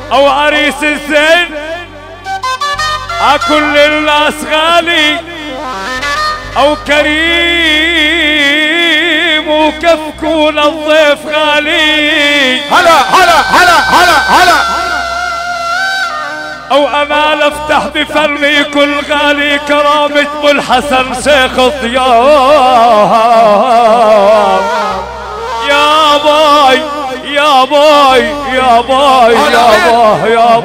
او عريس الزين كل الناس غالي او كريم وكفكون الضيف غالي. هلا هلا هلا هلا هلا. او امال افتح بفمي كل غالي كرامة ابو الحسن شيخ الضياف. يا باي يا باي يا باي يا باي يا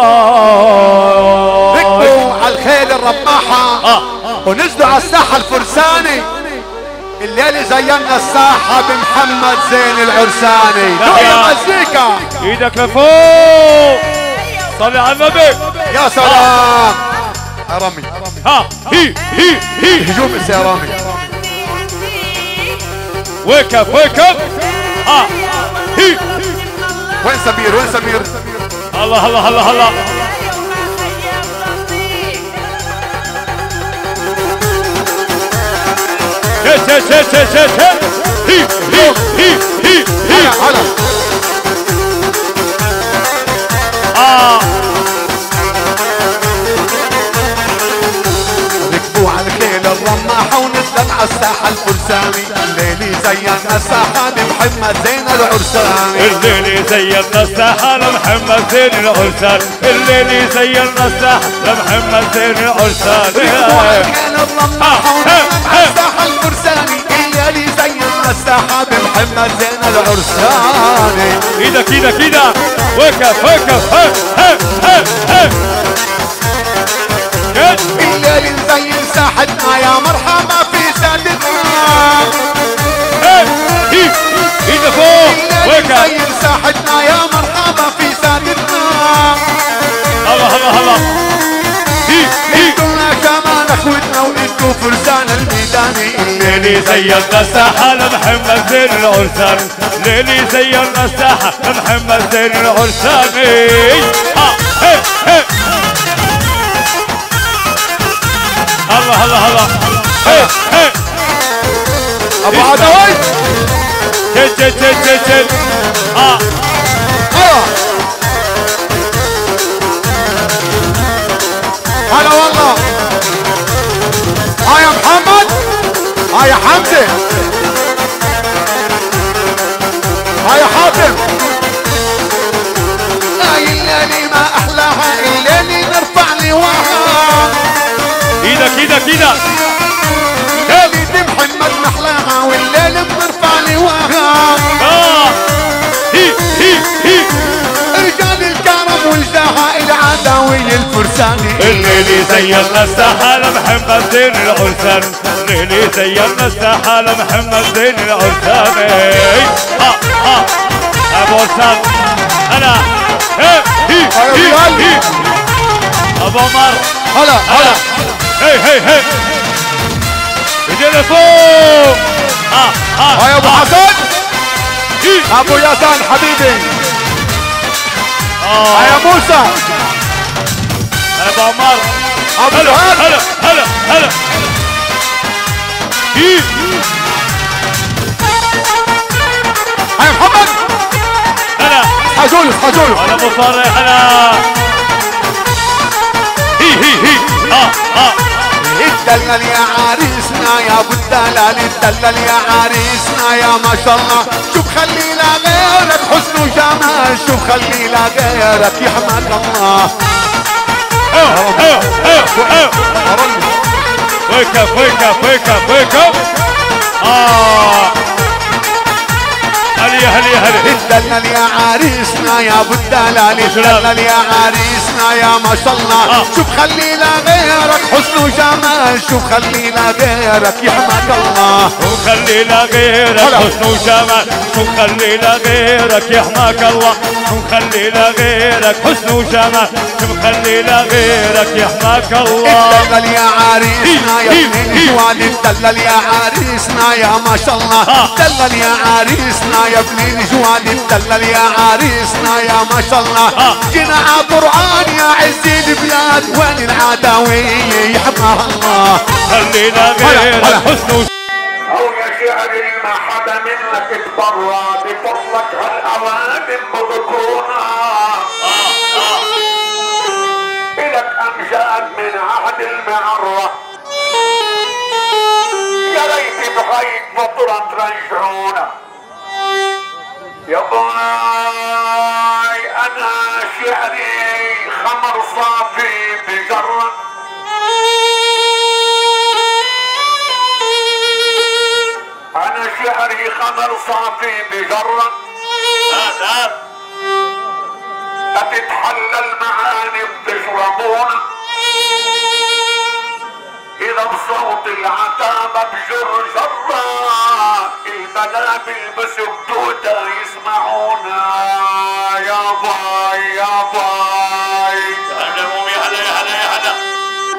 باي. ركبوا على الخيل الرماحة ونزلوا على الساحة الفرساني. الليلة زينا الساحة بمحمد زين العرساني. دول مزيكا ايدك لفوق صلي على النبي. يا سلام يا رامي. ها هي هجوم يا رامي. ويك اب ويك اب. هي وين سمير وين سمير؟ الله الله الله الله. هي هلا ركبوا على الخيل الرماحة ونزلت على الساحة الفرساني. الليلي زينا الساحة لمحمد زين العرساني. الليلي زينا الساحة لمحمد زين العرساني. الليلي زينا الساحة لمحمد زين العرساني. ركبوا على الخيل الرماحة ونزلت على الساحة الفرساني. الليلي زينا الساحة بمحمد زين العرساني. ايدك ايدك ايدك. وقف وقف. الليل نزين ساحتنا يا مرحبا في سادتنا. ايدك فوق. الليل نزين ساحتنا يا مرحبا في سادتنا. الله الله الله. انتونا كمان اخوتنا وانتو فرسان الميداني. الليلي زينا الساحة لمحمد زين العرساني. الليلي زينا الساحة لمحمد زين العرساني. الله الله الله. ابو عدوي. جد هلا والله. يا محمد يا حمزة يا حاتم. الليلي ما احلاها. الليلي نرفع لواها. ايدك ايدك ايدك. الليلي محمد محلاها والليل بنرفع لواها. هي رجال الكرم والجاهة العداوي الفرساني. الليلي زينا الساحة لمحمد زين العرساني. الليلي زينا الساحة لمحمد زين العرساني. ابو عرسان انا. هي ابو عمر. هلا هلا. هي ايدينا فوق. يا ابو حسن. ابو ياسان حبيبي. يا موسى. ابو عمر. ابو هلا جهاد. هلا هلا هلا. يا محمد. هلا حجولف هلا ابو فرح. هلا هي اتدلل يا عريسنا يا ابو الدلال. اتدلل يا عريسنا يا ما شاء الله. شوف خلينا غيرك حسن وجمال. شوف خلينا غيرك يحمد الله. ويك اب ويك اب ويك اب ويك اب. هلي اتدلل يا عريسنا يا ابو الدلال. اتدلل يا عريسنا يا ما شاء الله. شوف خلينا غيرك حسن وجمال. شوف خلينا غيرك يحمد الله. وخلينا غيرك حسن وجمال. شوف خلينا غيرك يحماك الله. شوف خلينا غيرك حسن وجمال. شوف خلينا غيرك يحماك الله. اتدلل يا عريسنا يا ابن الجوال. اتدلل يا عريسنا يا ما شاء الله. اتدلل يا عريسنا يا ابن الجوال. اتدلل يا عريسنا يا ما شاء الله. جينا على قرآن يا عز البلاد. وين العداوية يحماها الله. خلينا غيرك حسن وجمال. شعري ما حدا منك اتبرى بفضلك هالاوادم بذكرونا الك امجاد من عهد المعرة يا ريت بهيك فترة ترجعونا يا باي انا شعري خمر صافي بجرة انا شعري خمر صافي بجرة اتتحلى المعاني بتشربونا اذا بصوت العتابة بجر جرة البلابل بسكوتة يسمعونا يا باي يا باي هلا مومي هلا يا هلا يا هلا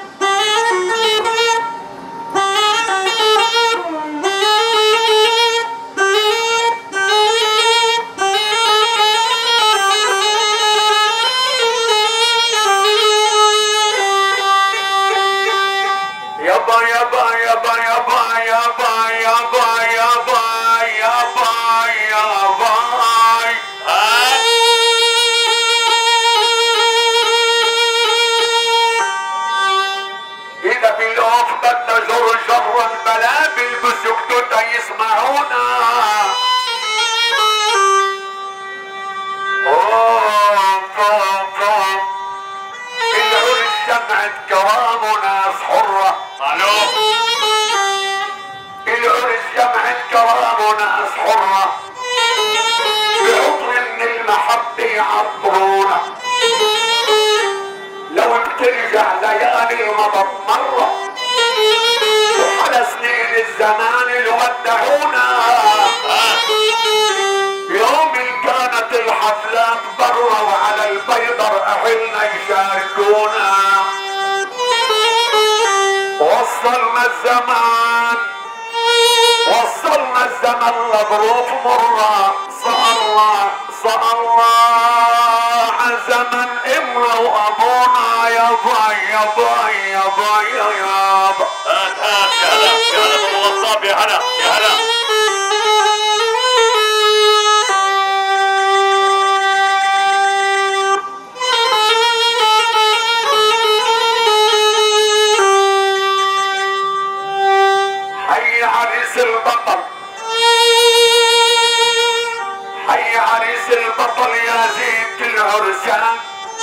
جر البلابل بسكوتة يسمعونا العرس جمعت كرام وناس حرة العرس جمعت كرام وناس حرة بعطر من المحبة يعطرونا لو بترجع ليالي المضت مرة وحلى سنين الزمان اللي ودعونا يوم كانت الحفلات برا وعلى البيضر اهلنا يشاركونا وصلنا الزمان لظروف مرة صار زمن امنا وابونا يا باي يا باي يا باي يا با هات يا هلا يا هلا بالوصاب يا هلا يا هلا حي عريس البطل حي عريس البطل يا زينة العرسان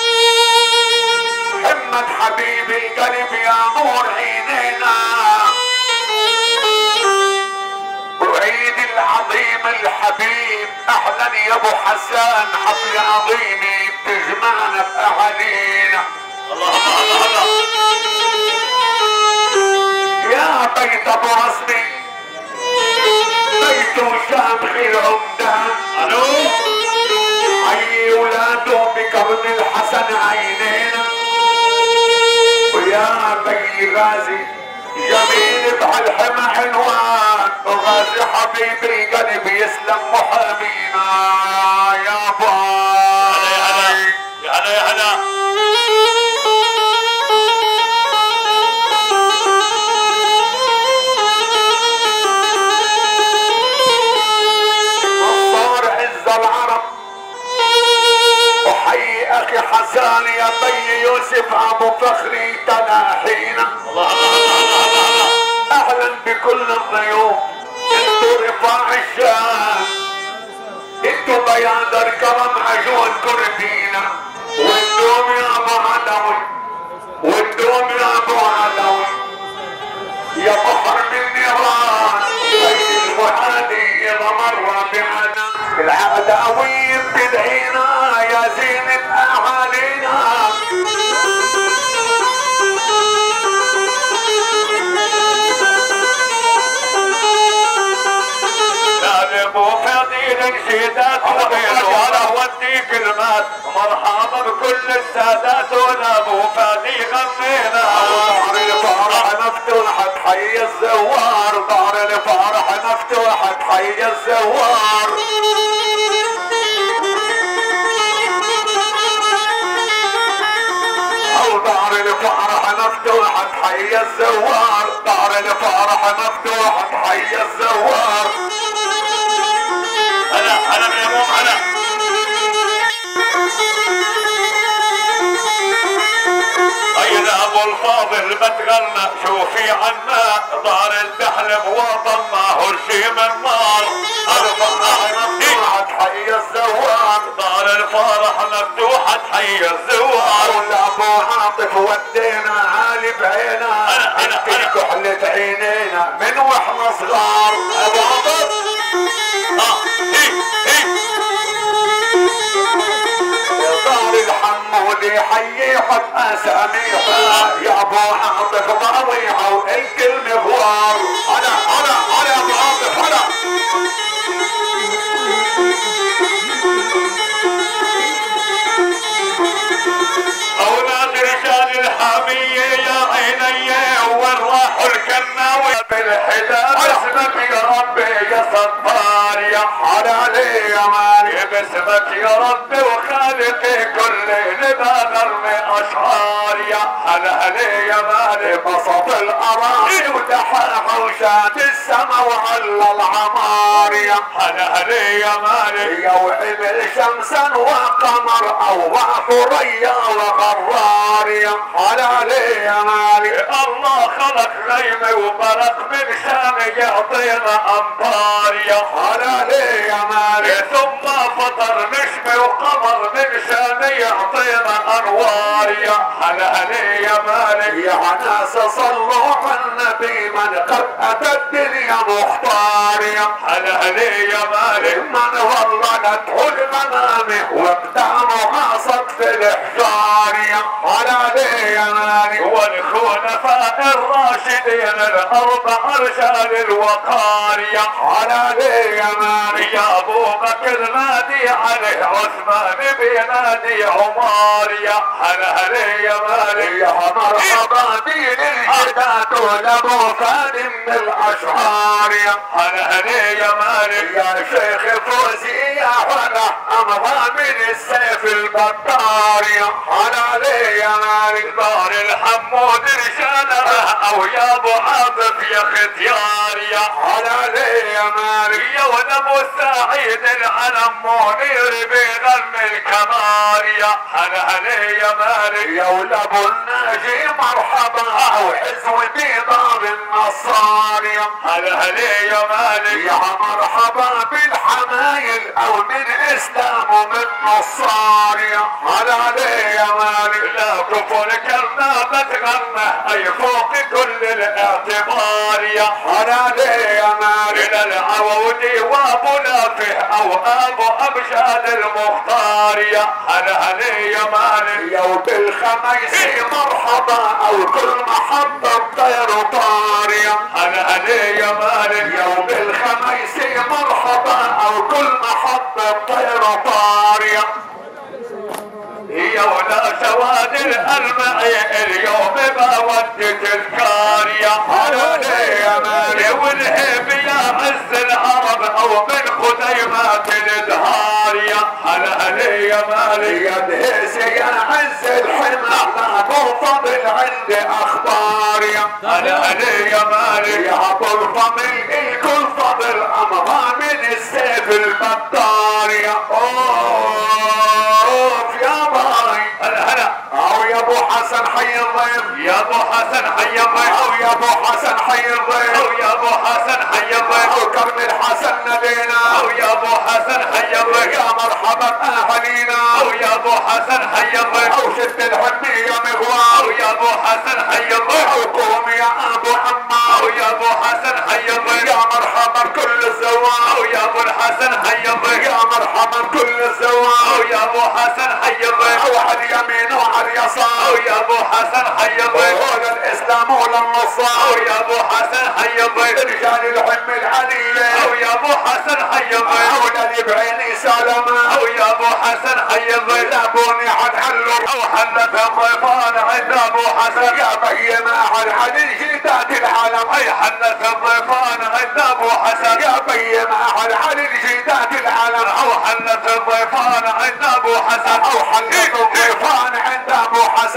محمد حبيب القلب يا نور عينينا وعيد العظيم الحبيب اهلا يا ابو حسان حفلة عظيمة تجمعنا باهالينا الله الله الله يا بيت ابو رسمي بيت شامخ العمدان الو حي ولاده بقرن الحسن عينينا ويا بي غازي جميل بهالحمى عنوان وغازي حبيب القلب يسلم محامينا يا باي يا هلا يا هلا نصار عز العرب وحي اخي حسان يا بي يوسف ابو فخري تناحينا الله الله الله الله اهلا بكل الضيوف انتو رفاع الشام انتو بياض الكرم عجوز كربينا والدوم يا ابو عدوي والدوم يا ابو عدوي يا بحر من نيران بين المعادي اذا مر بعنا العداوي بتدعينا يا زينة اهالينا الجيدات وغير ولا ودي كلمات مرحبا بكل السادات ولا ابو فادي غنينا ظهر الفرح مفتوحة حي الزوار ظهر الفرح مفتوحة حي الزوار ظهر الفرح مفتوحة حي الزوار، دار الفرح مفتوحة حي الزوار. هلا يا مو هلا. يا ابو الفاضل بتغنى شوفي عنا دار الدحل بوطننا هرشي من نار. الفرح مفتوحة حي الزوار، دار الفرح مفتوحة حي الزوار. ابو عاطف ودينا عالي بعينا، انت كحلة عينينا من واحنا صغار. ابو عاطف دار الحمود يحيي حط اساميها، يا ابو عاطف ضريحه والكل مغوار. على ابو عاطف على اولاد رجال الحامية يا عيني وين راحوا الكناوي بالحلال. باسمك يا ربي يا ستار يا علي يا مالي، باسمك يا ربي وخالقي كل نبغر اشعار يا هلا يا مالي. بسط الاراضي ودحاح وشاد السما وعلى العمار. يا هلا يا مالي. وعمل شمسا وقمر اوضع ثريا وغرار. يا علي يا مالي. الله خلق غيمه وبرق من شان يعطينا امطار يا علي يا مالي. ثم فطر نجم وقمر من شان يعطينا انوار يا هلا يا مالك. يا ناس صلوا على النبي من قد اتى الدنيا مختار. يا هلا يا مالك. من ولدته المنام وابدامه عاصت في الاحجار. يا علي يا مالي. والخلفاء الراشدين الاربع رجال الوقار يا علي يا مالي. يا ابو بكر نادي عليه عثمان بينادي عمار يا هلا يا مالك. يا مرحبا بين الجداد لابو فادم الاشعار. يا هلا يا مالك. يا شيخ فوزي يا ولا امضى من السيف البطار. يا علي يا مالك. دار الحمود رجالها او يا ابو عاطف يا ختيار يا علي يا مالك. يا ولد ابو سعيد العلم منير بغني الكمار يا هلا يا مالك. يا ولد ابو الناجي مرحبا وحزو بيضار النصار. يا هلا يا مالك. يا مرحبا بالحمايل او من اسلام ومن نصار. يا علي يا مالك. لا كفر كرنا بتغنى اي فوق كل الاعتبار يا علي يا مالك. الى العودي وابو نافع او ابو ابشاد المختار يا هلا يا مالك. يا وبالخميس مرحبا او كل محبة طير طار. يا هلا يا مالك. يا وبالخميس مرحبا او كل محبة طير طار. يا يا ولا سواد الألمعي اليوم بودي تذكار يا علي يا مالك. والهيب يا عز العرب او من خديمات الازهار يا هلا يا مالك. يا دهيس يا عز الحمى ابو فضل عندي اخبار. يا هلا يا مالك. يا ابو الفضل الكل فضل امضى من السيف البطار. يا اوف يا باي. هلا او يا ابو حسن حي الضيف. يا ابو حسن حي الضيف. او يا ابو حسن حي الضيف. او يا ابو حسن حي الضيف. او كرم الحسن نبينا. او يا ابو حسن حي الضيف. يا مرحبا اهلينا. او يا ابو حسن حي الضيف. او شد الحمية مغوار. او يا ابو حسن حي الضيف. او قوم يا ابو عمار. او يا ابو حسن حي الضيف. يا مرحبا كل الزوار. او يا ابو الحسن حي الضيف. يا مرحبا كل الزوار. او يا ابو حسن حي الضيف. او على اليمين وعلى اليسار. او يا ابو حسن حي الضيف. ولا الاسلام ولا او النصار. يا ابو حسن حي الضيف. رجال الحم العلية. او يا ابو حسن حي الضيف. ولا اللي بعيني سلامة. او يا ابو حسن حي الضيف. لابوني عد حلو. او حلت الضيفان عند ابو حسن. يا بيما عد الجدات العالم. اي حلت الضيفان عند ابو حسن. يا بيما عد الجدات العالم. او حلت الضيفان عند ابو حسن. او حلت الضيفان عند ابو حسن.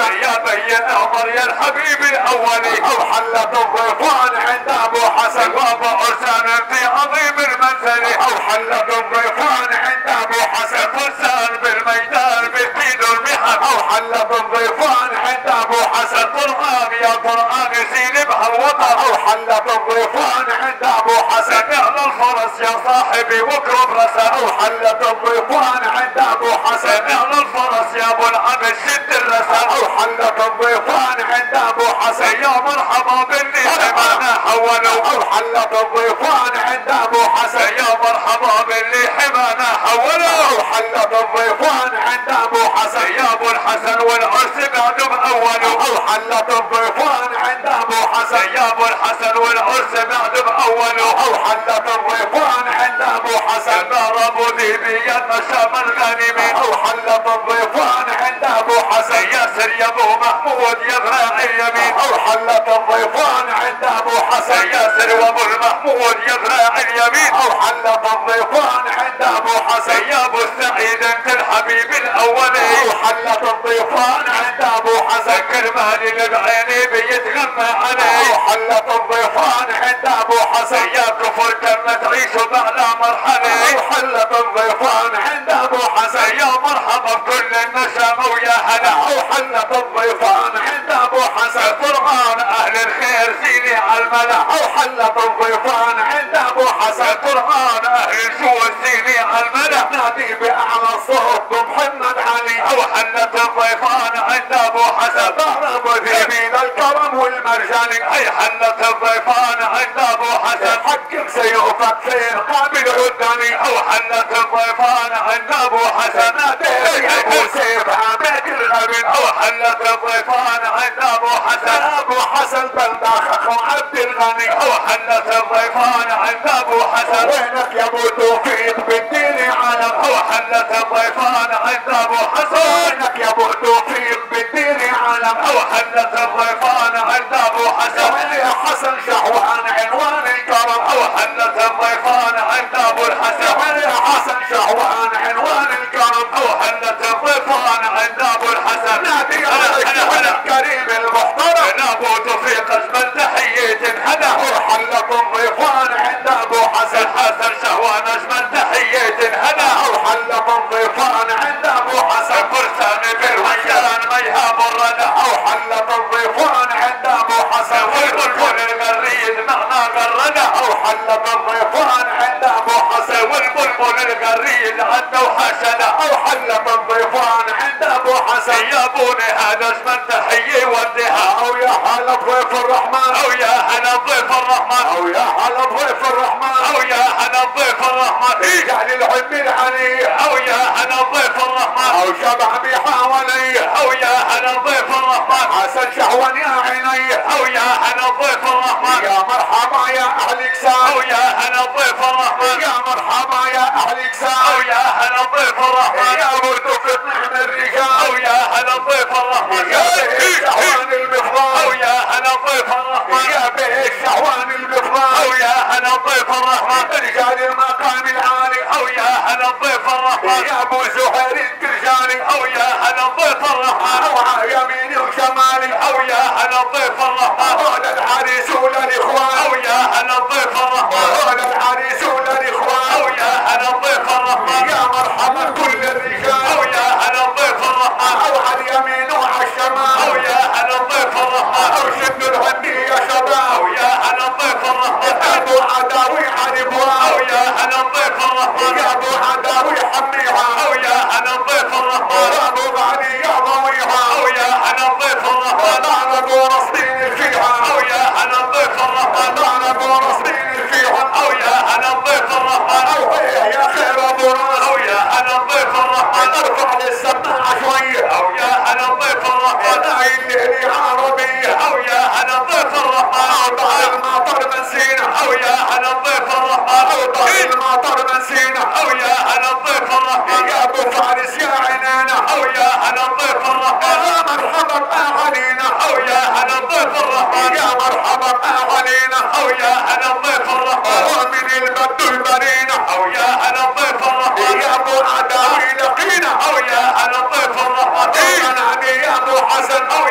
حسن يا بين عمر يا الحبيب الاولي او حلت الضيفان عند ابو حسن بابا عرسان في عظيم المنزل او حلت الضيفان عند ابو حسن فرسان بالميدان بيفيد المحن او حلت الضيفان عند ابو حسن قرآن يا قرآن يزين بها الوطن او حلت الضيفان عند ابو حسن اعلى الفرس يا صاحبي واقرب رسا او حلت الضيفان عند ابو حسن اعلى الفرس يا ابو العبد شد الرسا او حلت الضيفان عند ابو حسن يا مرحبا باللي حمانا حولوا او حلت الضيفان عند ابو حسن يا مرحبا باللي حمانا حولوا او حلت الضيفان عند ابو حسن يا ابو الحسن والعرس بعد مأولوا او حلت الضيفان عند ابو حسن يا ابو الحسن والعرس بعد مأولوا او حلت الضيفان عند ابو حسن ضربوا ذيبيا نشام الغانمين او حلت الضيفان عند ابو حسن ياسر يا ابو محمود يا ذراع اليمين او حلت الضيفان عند ابو حسن ياسر وابو المحمود يا ذراع اليمين او حلت الضيفان عند ابو حسن يا ابو السعيد انت الحبيب الاولي او حلت الضيفان عند ابو حسن كرمالي بعيني بيتغمى عليه او حلت الضيفان عند ابو حسن يا كفر كما تعيشوا باعلى مرحله او حلت الضيفان عند ابو حسن يا مرحبا بكل النشامه ويا هلا او حلت الضيفان عند ابو حسن قرآن اهل الخير زيني على الملا او حلت الضيفان عند ابو حسن قرآن اهل الجود زيني على الملا نادي باعلى صوت محمد علي او حلت الضيفان عند ابو حسن ضرب ذيبين الكرم والمرجاني اي حلت الضيفان عند ابو حسن حكم سيوفك في القابل قدامي او حلت الضيفان عند ابو حسن نادي ابو سيف عماد الغبن او حلت الضيفان عند ابو حسن ابو حسن بلداخ وعبد الغني او حلت الضيفان عند ابو حسن وينك يا ابو توفيق بالدين علم او حلت الضيفان عند ابو حسن وينك يا ابو توفيق بالدين علم او حلت الضيفان عند ابو حسن يا حسن شهوان عنوان الكرم او حلت الضيفان عند ابو الحسن يا حسن شهوان عنوان الكرم او حلت الضيفان عند ابو الحسن نادي على الكريم المحترم ابو توفيق اجمل تحيه هلا او حلت الضيفان عند ابو حسن حسن شهوان اجمل تحيه هلا او حلت الضيفان عند ابو حسن فرسان بالويان ميهاب الردى او حلت الضيفان عند ابو حسن والبلبل الغريد معنا غردى او حلت الضيفان عند ابو حسن والبلبل الغريد عنده حشدة او حلت الضيفان عند ابو حسن يا بوني هذا اجمل تحيه وديها او يا هلا ضيف الرحمن او يا هلا ضيف الرحمن او يا هلا ضيف الرحمن او يا هلا ضيف الرحمن اجعل العم العلي او يا هلا ضيف الرحمن او شبع بحوالي او يا هلا ضيف الرحمن حسن شهوان يا عيني او يا هلا ضيف الرحمن يا مرحبا يا اهل كسان او يا هلا ضيف الرحمن يا مرحبا يا اهل كسان او يا هلا ضيف الرحمن يا ابو توفيق نحن الرجال او يا هلا ضيف الرحمن يا بيت شهوان المفران او يا هلا ضيف الرحمن يا بيت شهوان المفران او يا هلا ضيف الرحمن رجال المقام العالي او يا هلا ضيف الرحمن يا ابو زهير الترجاني او يا هلا ضيف الرحمن او على يميني وشمالي او يا هلا ضيف الرحمن هذا العريس ولا الاخوان او يا هلا ضيف الرحمن هذا العريس ولا الاخوان او يا هلا ضيف الرحمن يا مرحبا كل الرجال او يا هلا ضيف الرحمن او على اليمين وعلى الشمال او يا هلا ضيف الرحمن او شدوا الهدي يا شباب او يا هلا ضيف الرحمن ابو عداوي حربها او يا هلا ضيف الرحمن يا ابو عداوي حميها او يا هلا ضيف الرحمن ابو غالي يا ضويها او يا هلا ضيف الرحمن انا ابو رصدين فيها او يا هلا ضيف الرحمن انا ابو رصدين فيها او يا هلا ضيف الرحمن او يا خير ابو راس او يا هلا ضيف الرحمن ارفع للسماعه شويه او يا هلا ضيف الرحمن عين لي عربيه او يا هلا ضيف الرحمن اوضع المطر من سينا او يا هلا ضيف الرحمن اوضع المطر من سينا او يا هلا ضيف الرحمن يا ابو فارس يا عينينا او يا هلا ضيف الرحمن يا مرحبا اهالينا او يا هلا ضيف الرحمن يا مرحبا اهالينا او يا هلا ضيف الرحمن ومن البدو البرينا او يا هلا ضيف الرحمن يا ابو عداوي لقينا او يا هلا ضيف الرحمن يا ابو حسن او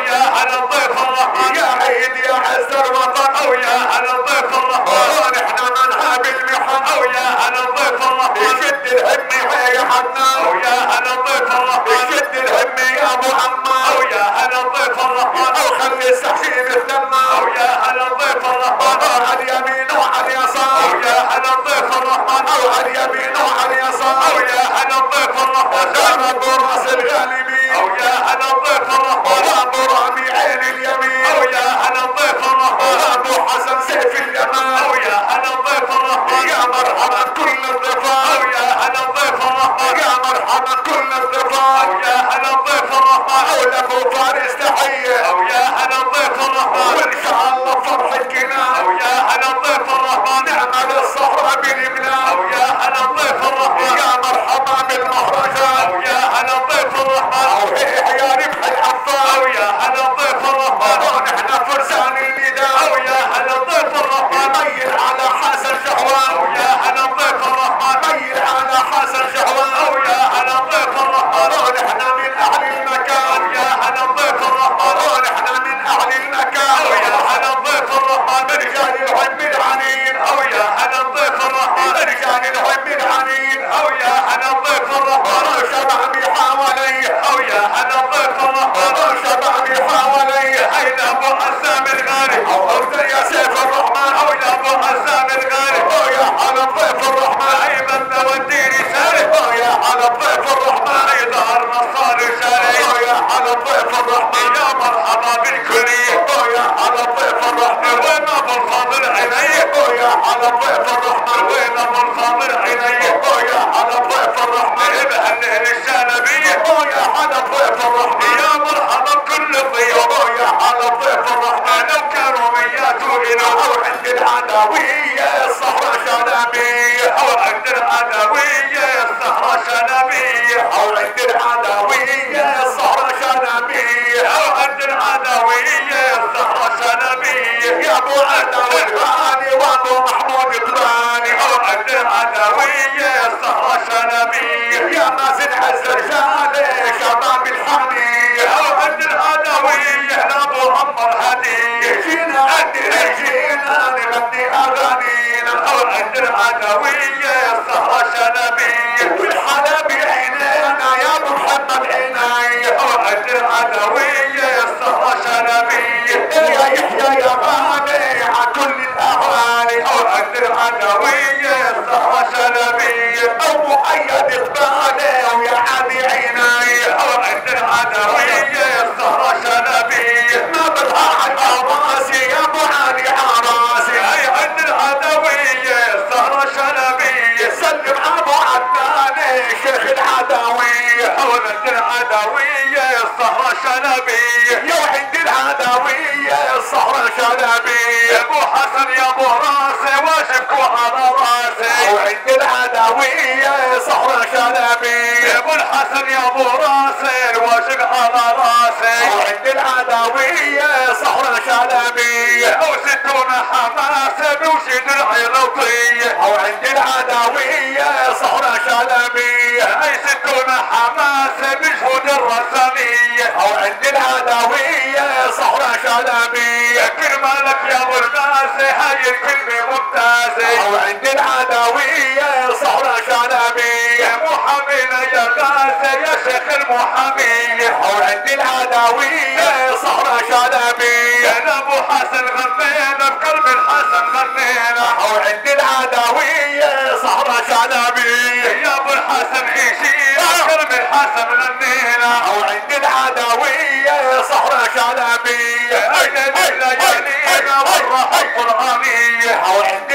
العدوية السهرة شلبية يا مازن عز رجالي شباب الحمية وعند العدوية لابو عمر هدية جينا عندنا جينا نغني اغانينا وعند العدوية السهرة شلبية والحلبي عينينا يا ابو محمد عيني وعند العدوية السهرة شلبية يا يحيى يا غالي على كل الاهالي وعند العدوية السهرة شلبية ابو ايد البالي ويا عادي عيني وعند العدوية السهرة شلبية ما بدها على راسي يا ابو علي عراسي هي عند العدوية السهرة شلبية سلم ابو عدنان شيخ العدوية وعند العدوية السهرة شلبية يا عند العدوية الصحراء شلبية ابو حسن يا ابو راسي واشفكوا على راسي وعند العدوية صحراء شلبية ابو الحسن يا ابو راسي واشق على راسي وعند العدوية صحراء شلبية او 60 حماسة بوشي درعي لطية وعند العدوية صحراء شلبية اي 60 حماسة بجهود الرسمية وعند العدوية صحراء شلبية كرمالك يا ابو الناس هاي الكلمة ممتازة وعند العدوية صحراء شلبية يا محامينا يا غازي يا شيخ المحامية وعند العدوية صحراء شلبية يا ابو حسن غنينا بقلب الحسن غنينا وعند العدوية صحراء شلبية يا ابو الحسن عيشينا بقلب الحسن غنينا وعند العدوية صحراء شلبية اين الليالينا والراحة القرآنية وعند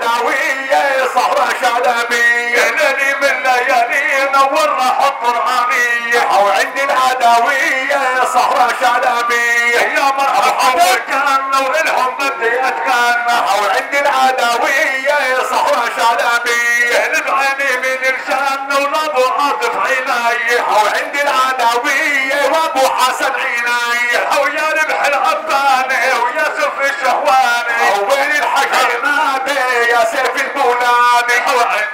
العدوية صحراء شلبية ليلي من ليالينا والراحة القرآنية وعند العدوية صحراء شلبية يا مرحبا كان وإلهم بدي أتكان وعند العدوية صحراء شلبية بعيني من الجنة ولابو عاطف عيني وعند العدوية وابو حسن عيني ويا ربح العباني ويا سف الشهواني وين الحكيمات يا سيف البولاني وعند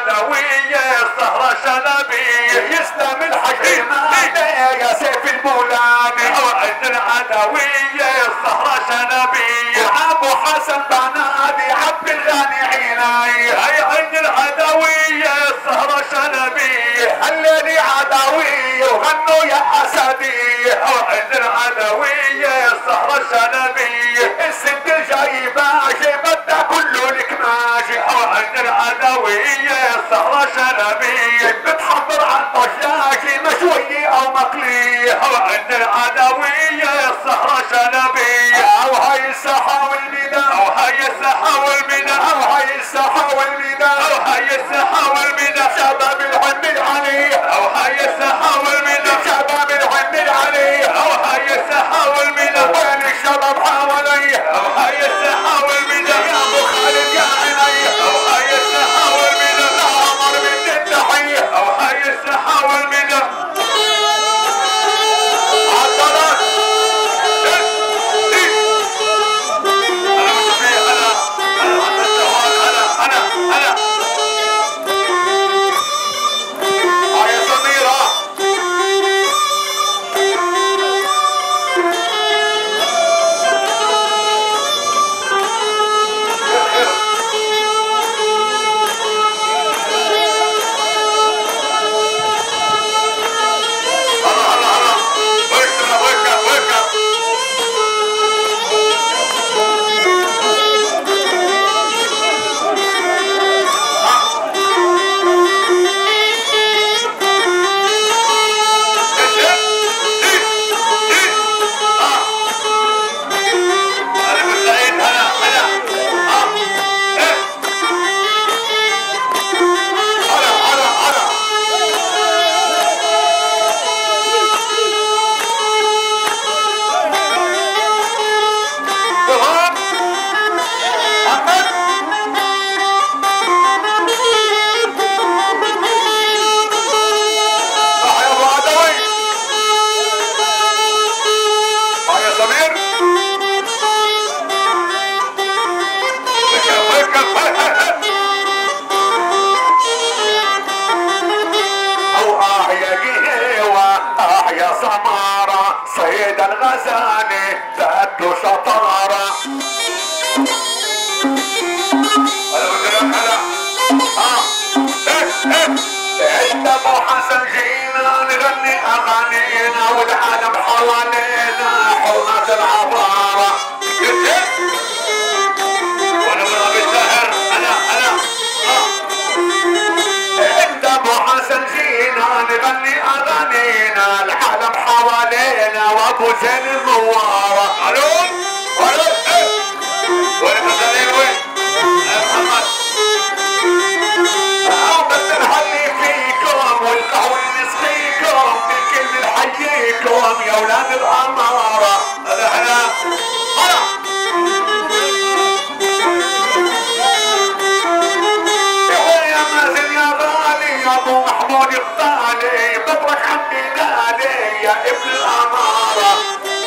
العدوية السهرة شلبية يسلم الحكيمات يا سيف البولاني وعند العدوية السهرة شلبية ابو حسن بنادي عبد الغني عيني هي عند العدوية السهرة شلبية خليني عدوية وغنوا يا اسدي وعند العدوية السهرة شلبية الست الجاي ماشي بدها كله لك ماشي وعند العدوية السهرة شلبية بتحضر عن طشاشي مشوية او مقلية وعند العدوية السهرة شلبية او هاي الساحة والميدان او هاي الساحة والميدان او هاي الساحة والميدان او هاي الساحة والميدان شباب العم العلي او هاي الساحة والميدان شباب العم العلي او هاي الساحة والميدان وين الشباب حوالي او هاي الساحة والميدان يا ابو خالد يا عيني او هاي الساحة والميدان لا عمر من التحية او هاي الساحة والميدان عالطرق هاي سميرة الغزالي ذات شطارة. انت ابو حسن جينا نغني اغانينا والعالم حوالينا حرمة العبارة. وانا بضرب السهر انا انت ابو حسن جينا نغني اغانينا العالم حوالينا وابو زين الموارة. الو وين الغزالين وين؟ يا محمد بس نحلي فيكم والقهوة نسقيكم بالكل نحييكم يا ولاد الأمارة. هلا يا مازن يا غالي يا ابو محمود الطالي بطرك عندي نادي يا ابن الأمارة.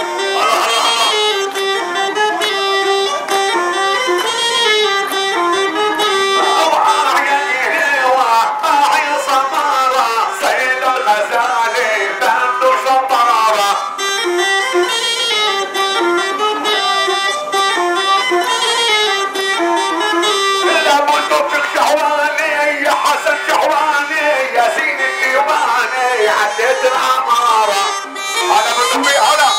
عديت العمارة هلا بالتطبيق هلا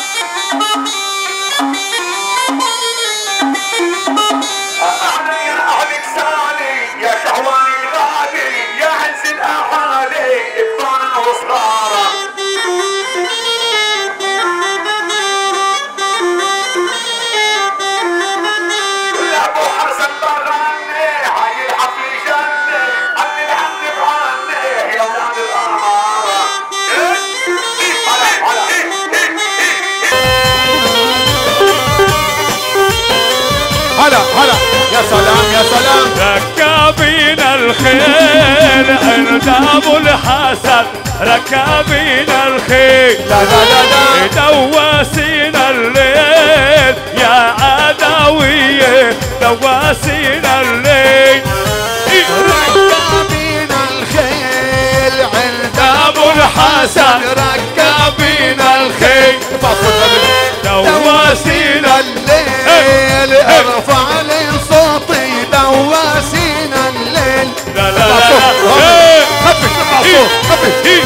أهلا يا أهل كسالي يا شهواني غالي يا عز الأهالي إبطانا وصغارة. يا أبو حسن بغني هاي الحفل جنة عني العمي بغني يا ولاد الأمارة. هلا يا سلام يا سلام. ركابين الخيل عند ابو الحسن ركابين الخيل لا لا لا لا دواسين الليل يا عدوية دواسين الليل. ركابين الخيل عند ابو الحسن ركابين الخيل دواسين الليل ارفع لي صوتي دواسين الليل. لا لا لا خفش ارفع صوت خفش.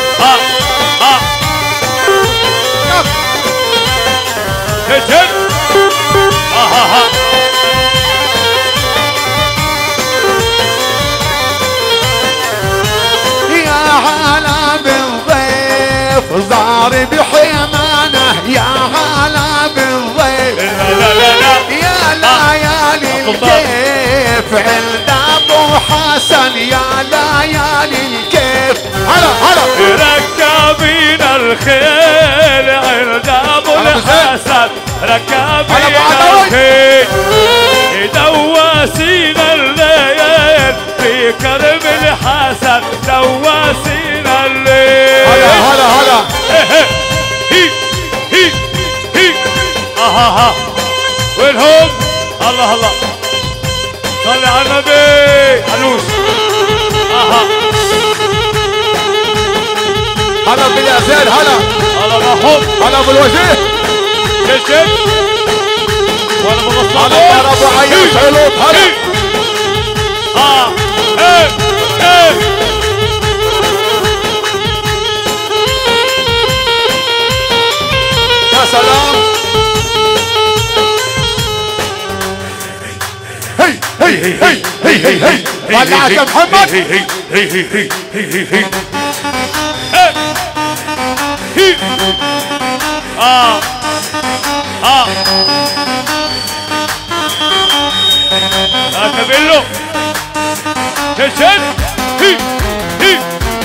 هجر يا هلا بالضيف زار بحيمانه يا هلا بالضيف يا ليالي الكيف عند ابو حسن يا ليالي الكيف. هلا ركابين الخيل عند ابو الحسن ركابين الخيل دواسين الليل في كرب الحسن دواسين الليل. هلا هي وينهم؟ الله صلي على النبي علوش. هلا بالياسين الله مرحوم هلا بالوجيه شد وانا بغصب هلا يا ابو عياش حلوط هلا يا سلام. هي ولعت يا محمد. كابيلو شد هي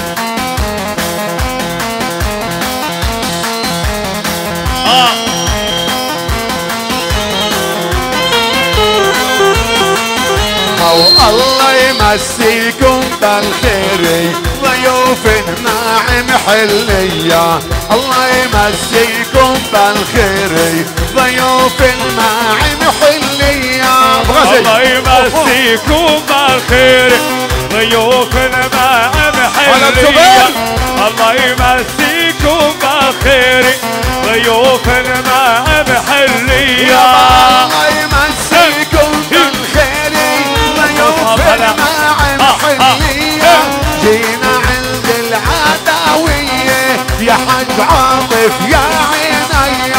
الله يمسيكم بالخير ضيوف ناعم حلية. الله يمسيكم بالخير ضيوف ناعم حلية. الله يمسيكم بالخير ضيوف ناعم حلية. الله يمسيكم بالخير خيري ضيوف ما محلية يا الله يمسيكم بالخير ضيوف ما محلية جينا عند العداوية يا حج عاطف يا عيني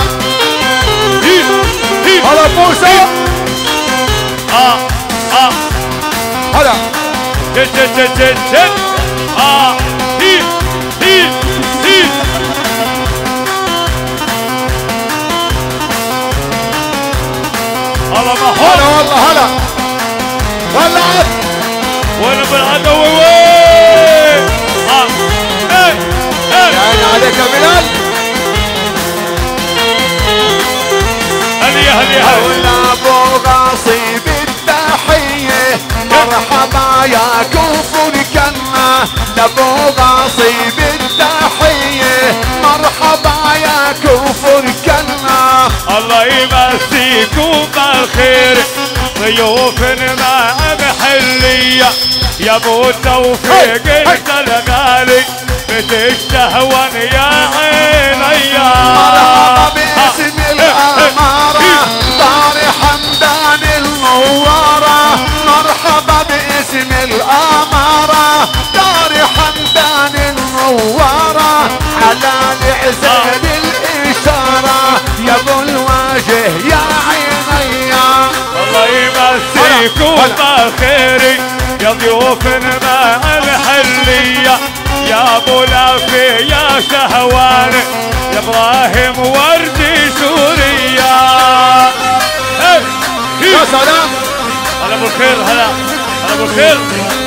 هلا موسى هلا جد هلا ما هو هلا والله هلا ولعت وانا بالعدو وين يعني عليك يا بلال هلي ولا ابو غاصب التحيه مرحبا يا كفر كنا لابو غاصب التحيه مرحبا يا كفر كنا الله يمسيكم بالخير ضيوف ما محلية يا ابو توفيق انت الغالي بتشتهون يا عيني مرحبا باسم الاماره دار حمدان المنوره مرحبا باسم الاماره دار حمدان المنوره على العزال الاشاره يا ابو الوجه يا عيني الله يمسيكم بالخير يا ضيوف ما محلية يا ابو لافي يا شهوان يا ابراهيم وردي سوريا يا سلام هلا ابو الخير هلا ابو الخير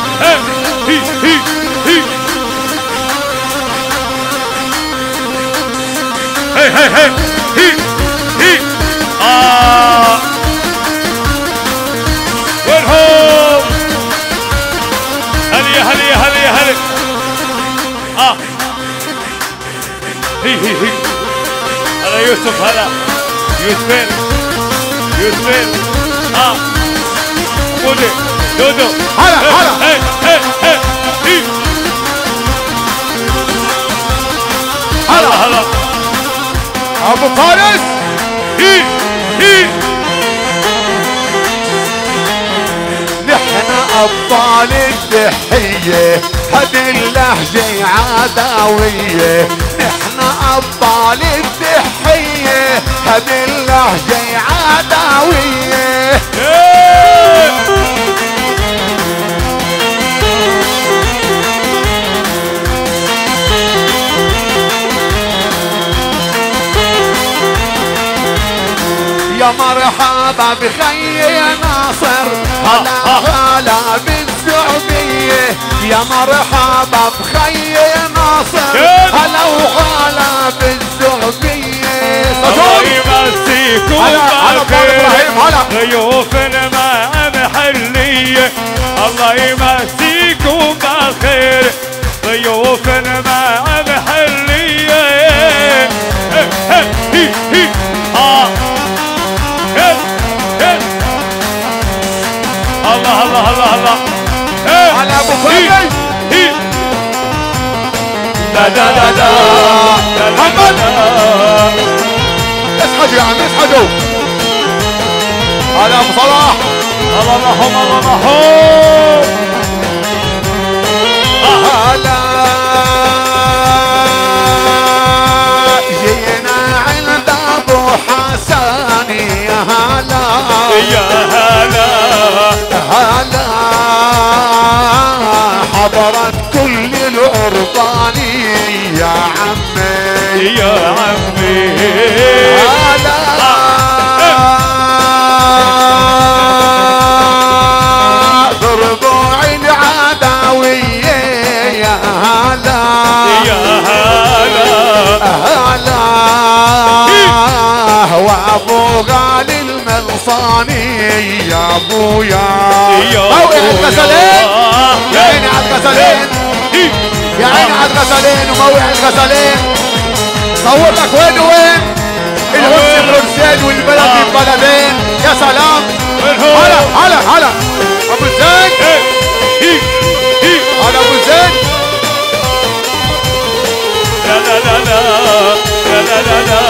وينهم هلي هلا يوسف هلا يوسفين دودو هلا هلا ابو فارس نحن ابطال الضحيه هذه اللهجه عداويه نحن ابطال الضحيه هذه اللهجه عداويه يا مرحبا بخي ناصر هلا بالزعبية يا مرحبا بخي ناصر هلا بالزعبية الله يمسيكم بالخير ضيوف ما محلية الله يمسيكم بالخير ضيوف ما محلية الله على ابو فهد لا محمد اصحجوا يا عم اصحجوا على ابو صلاح الله هلا جينا عند ابو حسن يا هلا هلا حضرت كل الأرضاني يا عمي هلا ضربوا العداوية يا هلا وابو غالي المنصاني يا ابويا موقع الغسلين يا عيني على الغسلين يا عيني على الغسلين وموقع الغسلين صور لك وين وين الهرس برسين والبلد بلدين يا سلام هلا ابو زين هلا ابو زين لا لا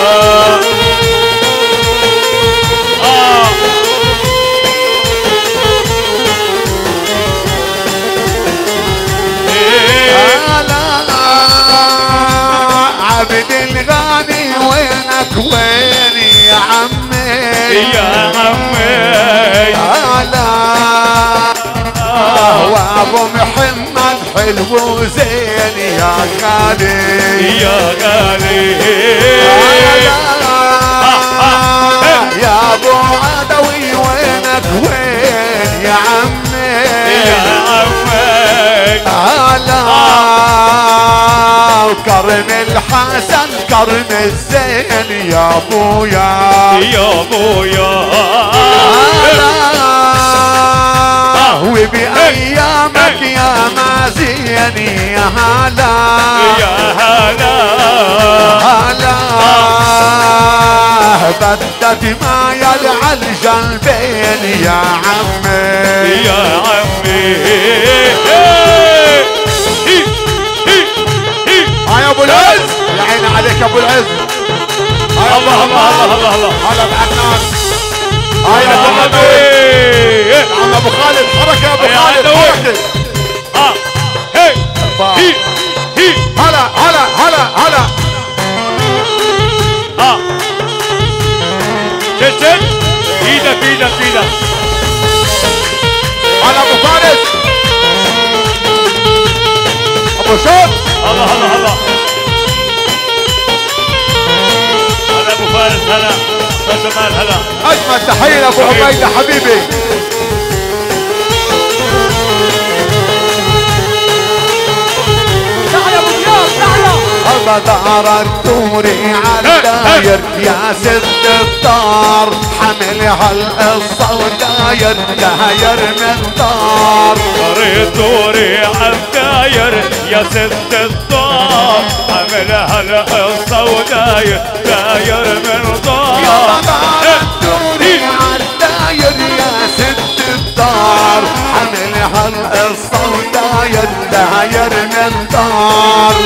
عبد الغني وينك وين يا عمي يا عمي وابو محمد حلو وزين يا غالي يا غالي يا ابو عدوي وينك وين يا عمي يا عمي كرم الحسن كرم الزين يا ابويا يا ابويا وبأيامك يا مازين يا هلا يا هلا هلا بدت ما يلعى الجنبين يا عمي يا عمي يا ابو العز يا عيني عليك يا ابو العز الله الله الله الله الله هلا بعدنان هاي يا ابو عدوي عم ابو خالد حركه يا ابو خالد حركه هلا هلا هلا هلا شد ايدك ايدك ايدك هلا ابو فارس ابو شوط الله الله الله هلا ابو فارس هلا جمال هلا اجمل تحيه ابو عبيده حبيبي بدار الدوري عالداير يا ست الدار حملها القصة وداير داير من دار دوري عالداير يا ست الدار حملها القصة وداير داير من دار يا بدار الدوري عالداير يا ست الدار حملها القصة وداير داير من دار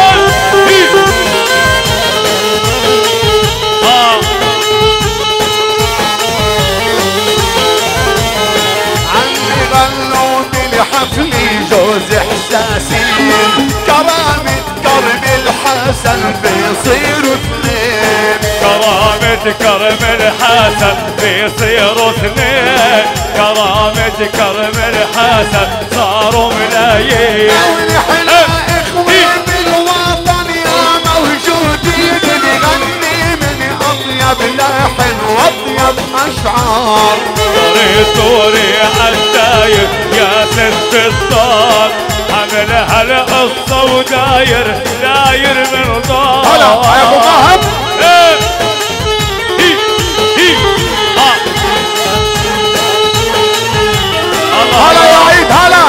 حفلي جوز احساسين كرامة كرم الحسن بيصيروا اثنين كرامة كرم الحسن بيصيروا اثنين كرامة كرم الحسن صاروا ملايين ونحن اخوة بالوطن يا موجودين نغني من اطيب لحن واطيب اشعار دوري عالداير يا ست الدار حملها القصة وداير داير من دار هلا يا ابو مهب هلا يا عيد هلا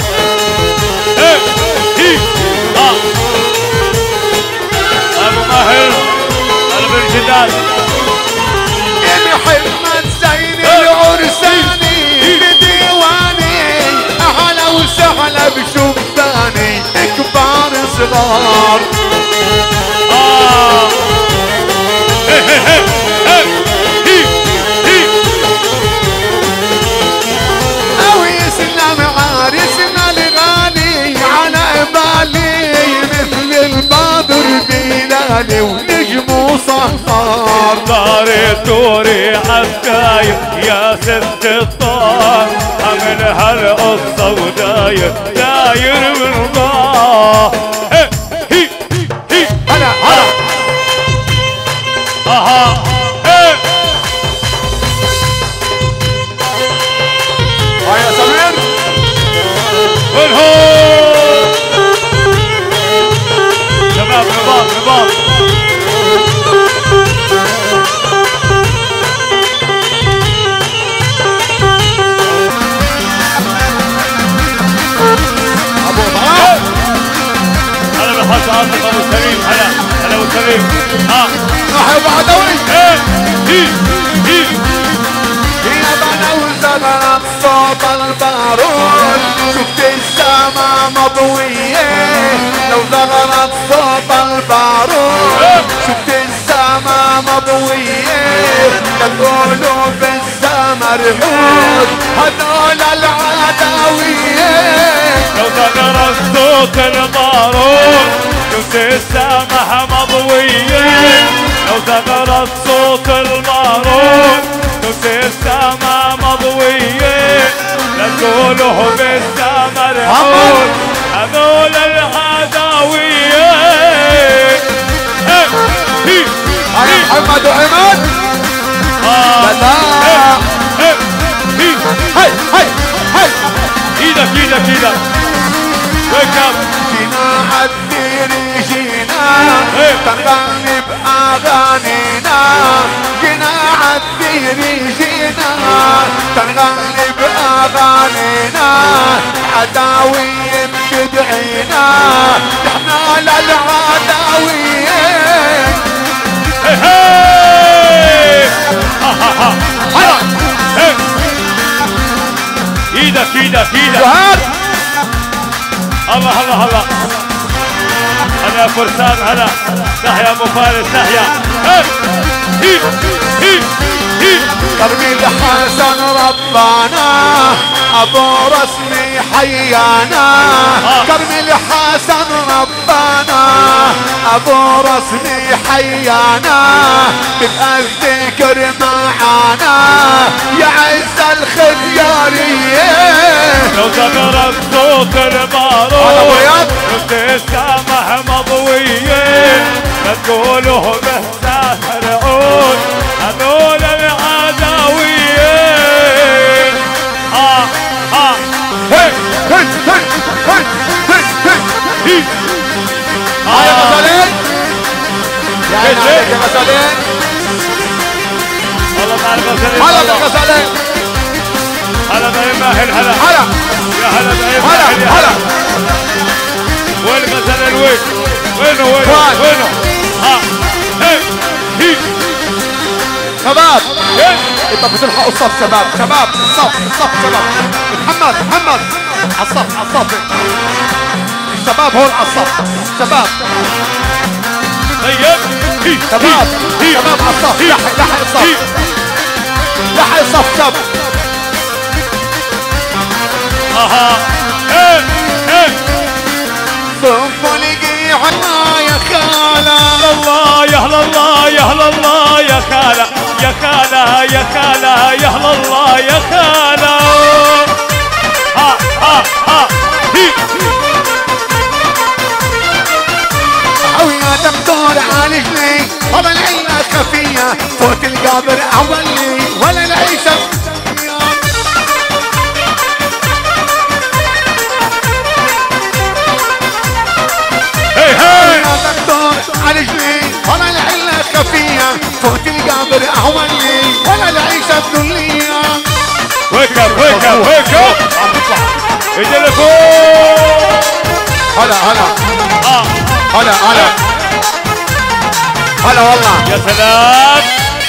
ابو ماهر قلب الجدال محمد زين العرساني بديواني اهلا وسهلا بشباني كبار صغار او يسلم عارسنا الغالي على بالي مثل البدر بلالي ونجمه صهار دوري عالداير يا ست الطار حملها القصة وداير داير من دار هلا هلا اها هاي يا سمير شباب نظام نظام ابو طلال هلا بالحاج عاطف ابو سليم هلا هلا ابو سليم صاحب عدوي يا بنا وزغرت صوت البارود شفت السما مضوية لو زغرت صوت البارود شفت السما مضوية تقولوا بالسما رعود هذول العداوية لو ثغر الصوت البارود شفت السما مضوية لو ثغر الصوت البارود شفت السما مضوية لا تقولوا بالسما رعود هذول العداوية. هاي محمد وعماد لا هاي هاي هاي ايدك ايدك ايدك ويكب جينا عالدير جينا تنغني بأغانينا جينا عالدير جينا تنغني بأغانينا عداوية بتدعينا نحنا للعداوية. ايدك ايدك ايدك جهاد الله الله الله هلا فرسان هلا تحيا ابو فارس تحيا كرمي الحسن ربانا ابو رسمي حيانا كرمي الحسن ربانا ابو رسمي حيانا تبقى الذكر معانا يا عز الخيارية. لو ثغر الصوت البارود شفت السماح مضوية لا تقولوا بالساحر عود هذول العداوية. هي هي هي هي هي هاي غزالين يا عين عليك يا غزالين والله مع الغزالين هلا بالغزالين هلا بعين ماهر هلا هلا يا هلا بعين هلا ماهر هلا وين الغزالين وين وينه وينه وينه هي شباب انت بتلحقوا الصف شباب شباب الصف شباب محمد على الصف الشباب هون على الصف شباب طيب شباب على الصف لحق الصف لحق الصف شباب صفوا لقي عنا يا خالة الله يا هلا الله يا هلا الله يا خالة يا خالة يا خالة يا هلا الله يا خالة يا دكتور عالجني والله العلة خفية فوت القابر أولي ولا العيشة يا دكتور عالجني والله العلة خفية فوت القابر أولي ولا العيشة الدنيا. ويكب ويكب ويكب اجي لفوق هلا والله يا سلام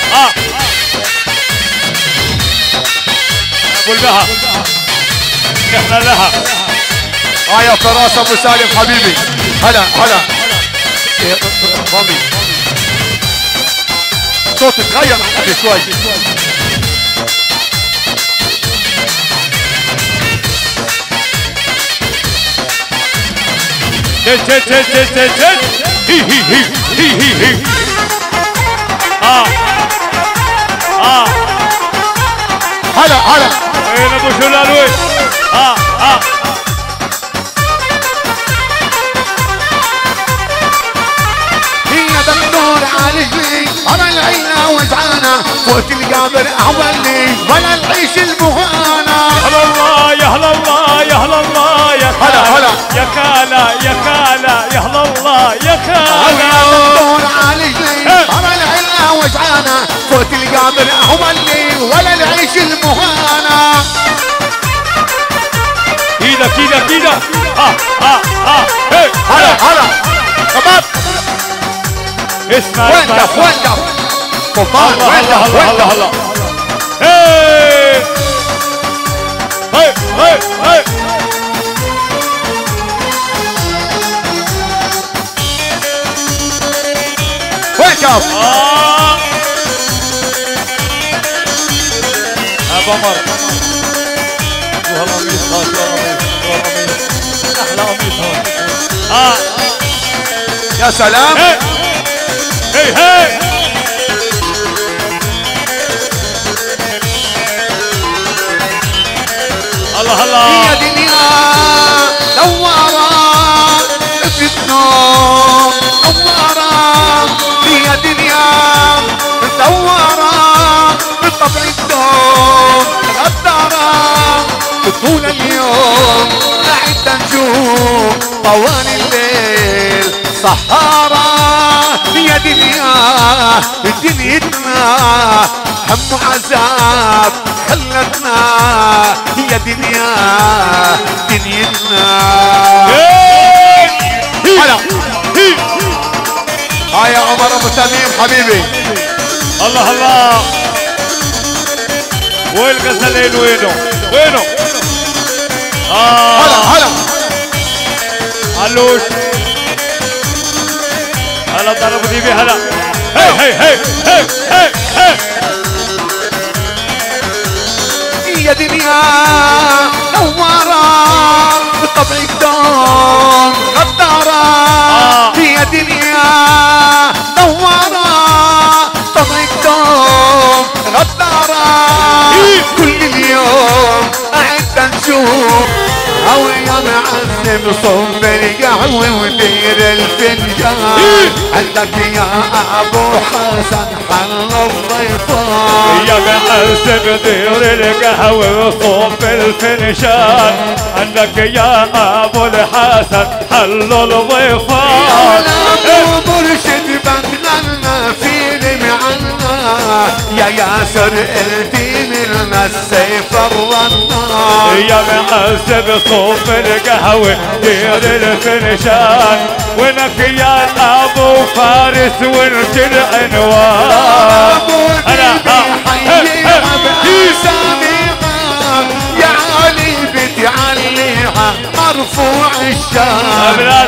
ابو البها احنا لها يا فراس ابو سالم حبيبي هلا رامي صوت تغير حبيبي شوي هلا وين ابو شلال وين هي دكتور عالجني انا العينة وجعانة فوت القابر احولي ولا العيش المهانة. هلا الله يا هلا الله يا هلا الله يا خالة يا خالة يا خالة يا هلا الله يا خالة دكتور عالجني انا العينة وجعانة فوت القابر احولي ولا العيش المهانة. ايدك هلا شباب اسمع وين دف طوفان وين هلا هي كاف. ابو عمر والقميص احلى قميص هون. يا سلام. هي هي الله الله. يا دنيا دوارة بتنوم دوارة، يا دنيا دوارة بطبع الدوم غدارة، طول اليوم قاعد نجوم طوال الليل سهارة. يا دنيا دنيتنا هم عذاب خلتنا، يا دنيا دنيتنا. هلا هاي يا عمر ابو تميم حبيبي. الله الله. وين الغزالين وينه؟ هلا هلا علوش. هلا ضرب ديبي هلا. هي هي هي هي هي. يا دنيا نوارة بطبع الدوم غدارة، يا دنيا نوارة بطبع الدوم غدارة، كل اليوم قاعد نشوف هويا معذب صوب القهوة ودير الفنجان. عندك يا ابو حسن حل الضيفان، يا معذب دير القهوة وصوب الفنجان. عندك يا ابو الحسن حل الضيفان. يا ابو مرشد بنغنى فيلم عنا، يا ياسر الدين لنا السيف الرنان. يا معذب صوب القهوة دير الفنجان. وينك يا ابو فارس وانت العنوان. انا حيها باساميها، يا علي بتعليها مرفوع الشان.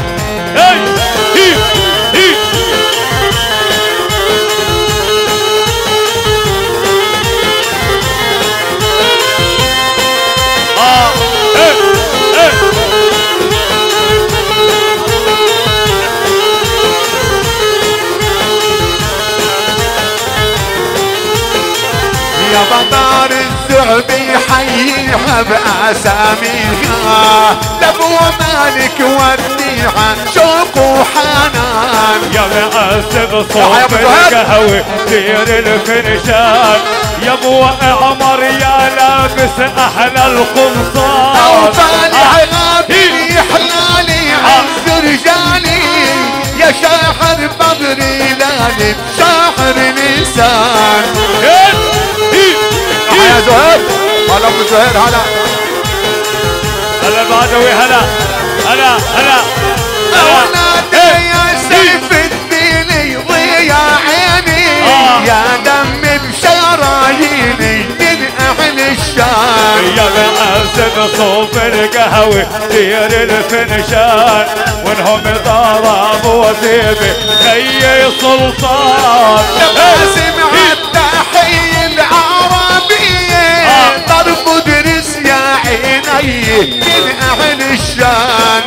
يا بطار الزعبي حيها باساميها، لابو مالك وديها شوق وحنان. يا معذب صوب القهوة دير الفنجان. يا ابو عمر يا لابس احلى القمصان. او طالع غابي حلالي عز رجالي، يا شاحر بدري لالي شاحر نسان. يا زهير هلا ابو زهير هلا هلا بعدوي هلا هلا هلا. ونادي يا سيف الدين ضيا عيني، يا دم بشراييني من اهل الشام. يا معذب صوب القهوة دير الفنجان. وانهم ضربوا وزيبي خي سلطان. لما سمعت تحية العربية ضرب درس يا عيني من اهل الشام.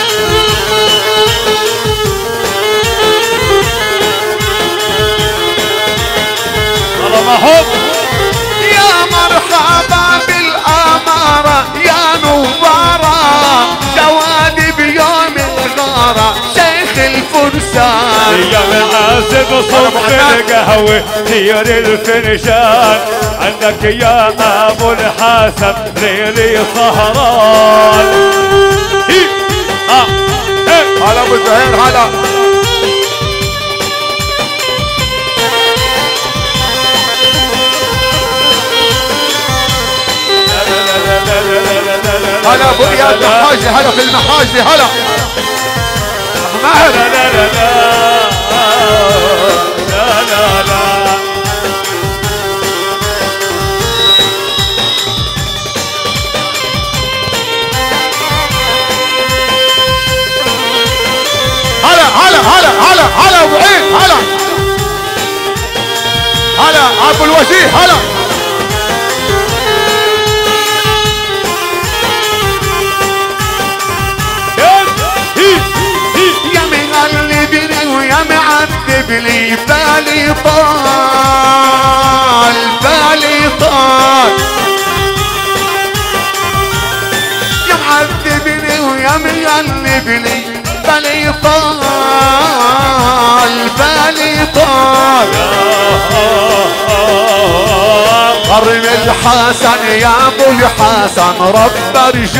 طالما يا مرحبا بالامارة يا نوارة، جوادي بيوم الغارة شيخ الفرسان. يا معازب صوب القهوة دير الفنجان. عندك يا ابو الحسن ليلي سهران. هلا ابو زهير هلا. هلا ابو اياد محاجي هلا في المحاجي هلا. ابو ماهر لا لا لا لا لا لا. هلا هلا هلا هلا هلا ابو عيد هلا. ابو الوجيه هلا. يا مغلبني ويا معذبني بالي طال بالي طال، يا معذبني ويا مغلبني بالي طال بالي طال. قرن الحسن يا ابو الحسن رب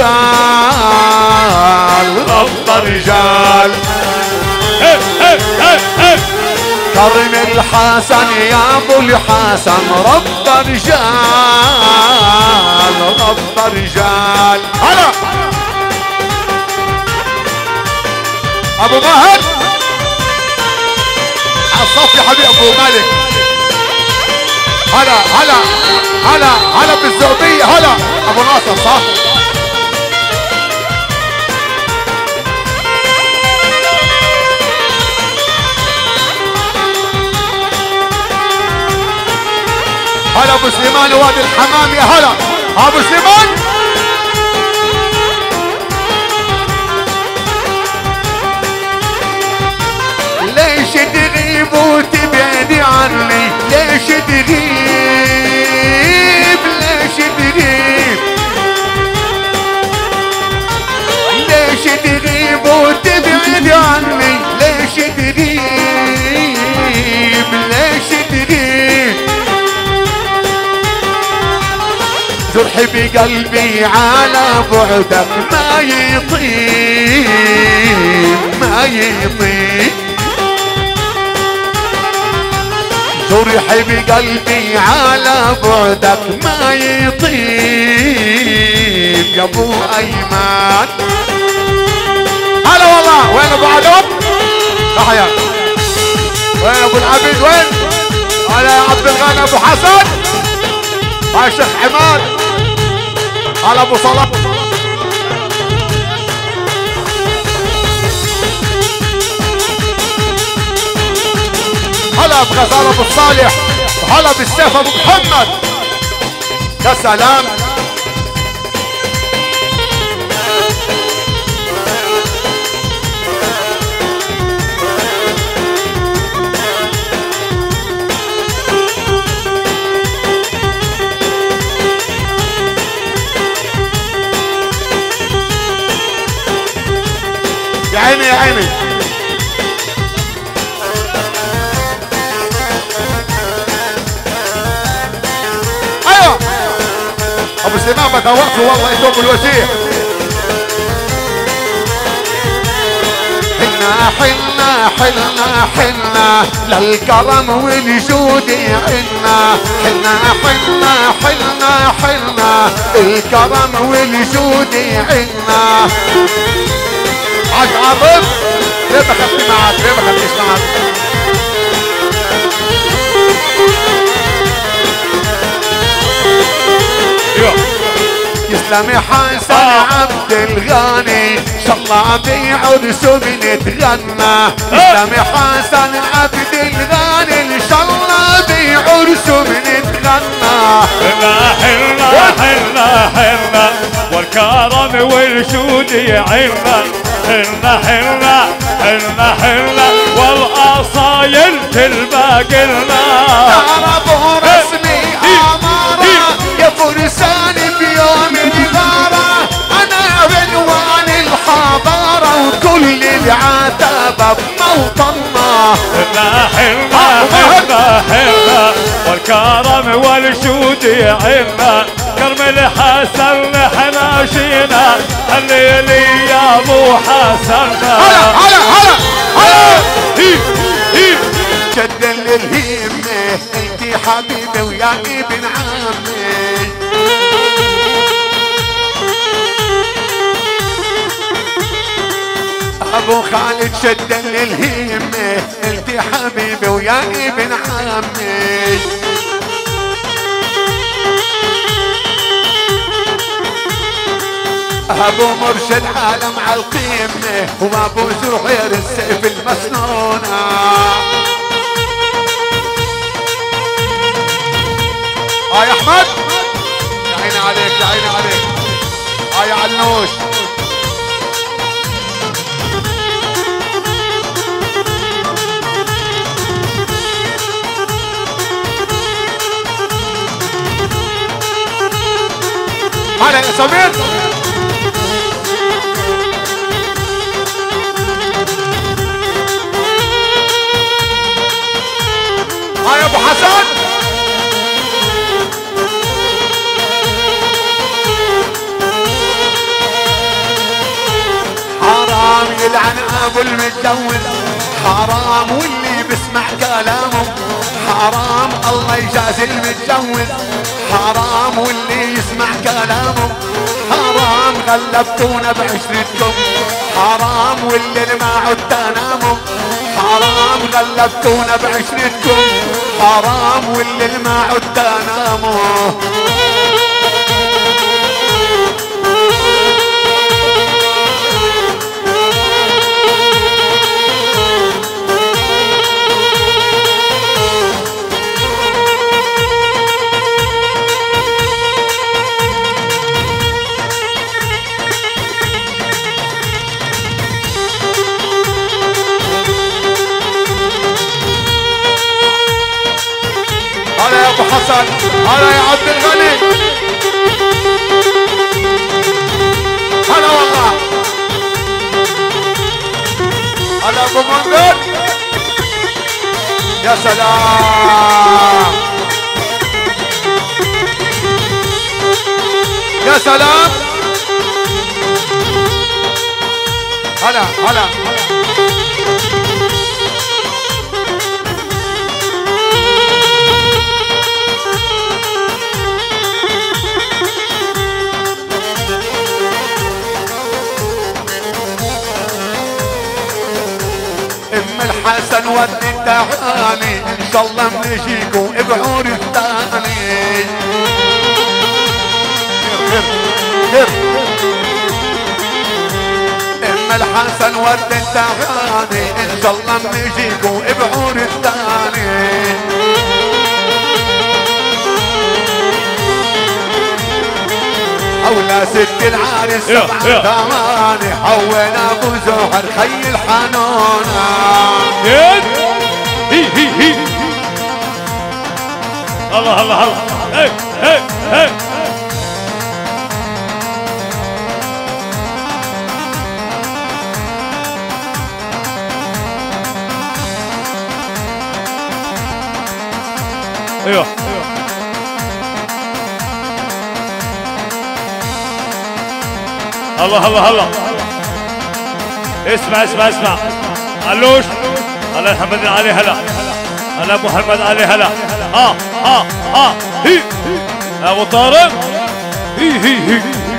رجال رب رجال. قرن الحسن يا ابو الحسن رب رجال رب رجال. هلا ابو ماهر عالصف يا حبيبي ابو مالك. هلا هلا هلا هلا بالزغبية. هلا ابو ناصر صح. هلا ابو سليمان وادي الحمام. يا هلا ابو سليمان. ليش تغيب وتبعدي عني؟ ليش تغيب؟ ليش تغيب؟ ليش تغيب وتبعدي عني؟ ليش تغيب؟ ليش تغيب؟ جرحي بقلبي على بعدك ما يطيب ما يطيب. جرحي بقلبي على بعدك ما يطيب يا ابو ايمان. هلا والله. وين ابو عدم؟ تحيا. وين ابو العبيد؟ وين؟ هلا يا عبد الغني ابو حسن. هاي شيخ حماد. هلا ابو صلاح. هلا بغزال ابو الصالح. وهلا بالسيف ابو محمد. يا سلام. يا عيني يا عيني. ايوه ابو سليمان بدها وقفه والله انتم بالوجيه. حنا حنا حنا حنا للكرم والجود عنا. حنا حنا حنا حنا الكرم والجود عنا. عقرب ليه ما خدتي معك؟ ليه ما خدتيش معك؟ يسلم حسن عبد الغني شاء الله بعرسه بنتغنى. يسلم حسن عبد الغني ان شاء الله بعرسه بنتغنى. حنا حنا حنا حنا والكرم والجود عنا. حنا حنا حنا حنا والاصايل تلباقلنا. ضربوا رسمي اماره يا فرسان بيوم الغاره. انا عنوان الحضاره وكل العتبه بموطننا. حنا حنا حنا حنا والكرم والجود عنا. كرم الحسن حنا جينا الليلي يا ابو حسن. هلا هلا هلا هلا. جد الهمه انتي حبيبي ويا ابن عمي. ابو خالد شد الهمه انتي حبيبي ويا ابن عمي. ابو مرشد عالم عالقمه وابو زهير السيف المسنونه. يا احمد يا عيني عليك يا عيني عليك. يا علوش هلا يا سمير. يا ابو حسن حرام يلعن ابو المتجوز، حرام واللي بسمع كلامه، حرام الله يجازي المتجوز، حرام واللي يسمع كلامه، حرام غلبتونا بعشرتكم، حرام واللي ما عدت انامه، حرام غلبتونا بعشرتكم، حرام واللي ما عدت انامه. هلا يا ابو حسن، هلا يا عبد الغني، هلا والله، هلا ابو منذر، يا سلام يا سلام، هلا هلا الحسن ودي التعاني، ان شاء الله بنجيكم بعور الثاني. الحسن ودي التعاني، ان شاء الله بنجيكم بعور الثاني. حول ست العرس سبع ثماني، حول ابو زهر خي الحنونة. هي الله الله الله. هي هي هي ايوه الله الله الله. اسمع اسمع اسمع علوش، الله محمد علي هلا، هلا محمد علي هلا. هي ابو طارق هي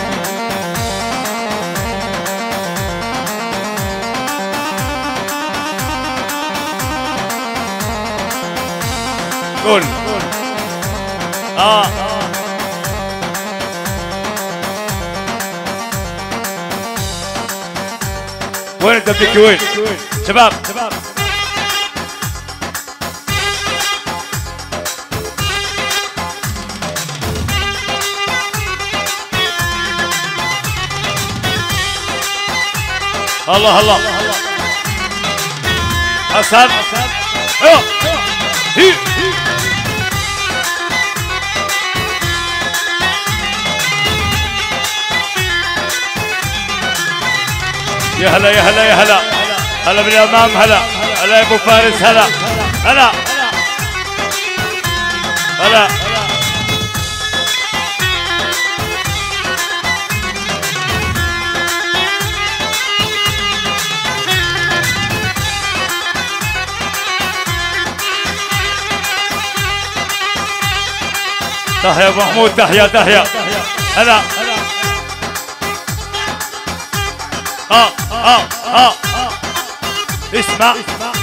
قول وين الدبكي وين شباب؟ الله الله حسن ايوه هي يا هلا يا هلا يا هلا، هلا بالامام، هلا هلا يا ابو فارس، هلا هلا هلا تحيا ابو محمود، تحيا تحيا هلا. اسمع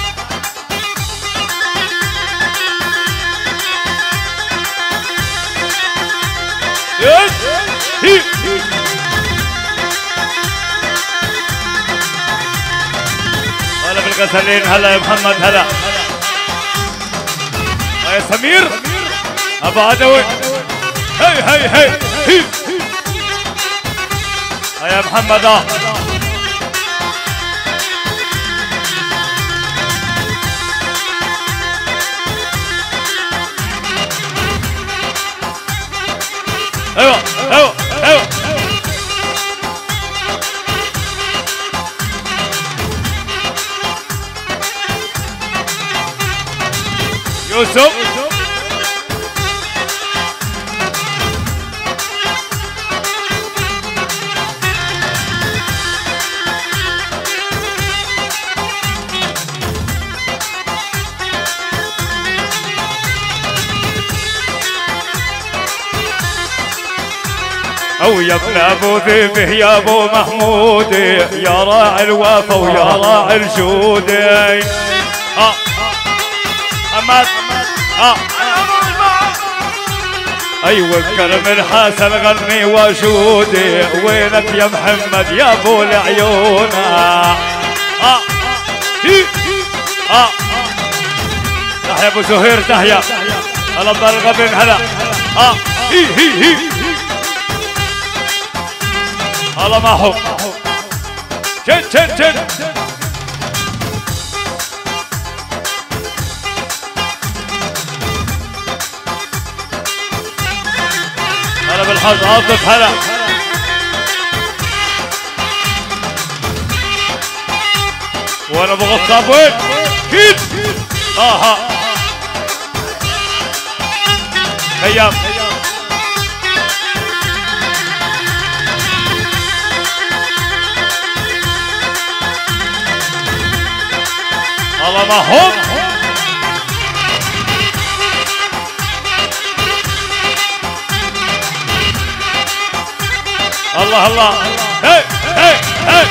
هلا بالغسلين، هلا يا محمد، هلا يا سمير ابو عدوي. هي هي هي هي يا محمد ايوه ايوه ايوه يوسف او يا ابن ابو ذئب يا ابو محمود يا راعي الوفا ويا راعي الجود محمد ايوه بكرم الحسن غني وجودي وينك يا محمد يا ابو العيون تحيا ابو زهير تحيا هلا بالغبن هلا هي هي هي هلا معهم جن جن جن هلا بالحظ عاطف هلا وانا ابو غصاب وين؟ كيد خيام الله معهم الله الله هي هي هي